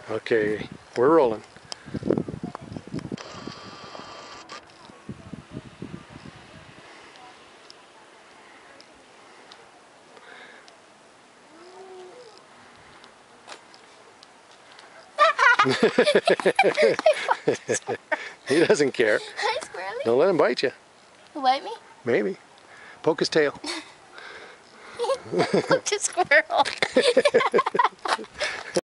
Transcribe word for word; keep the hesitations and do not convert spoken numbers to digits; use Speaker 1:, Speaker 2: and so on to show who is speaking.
Speaker 1: Okay, we're rolling. He doesn't care.
Speaker 2: Hi, Squirrely.
Speaker 1: Don't let him bite you.
Speaker 2: He'll bite me?
Speaker 1: Maybe. Poke his tail.
Speaker 2: Look at Squirrel.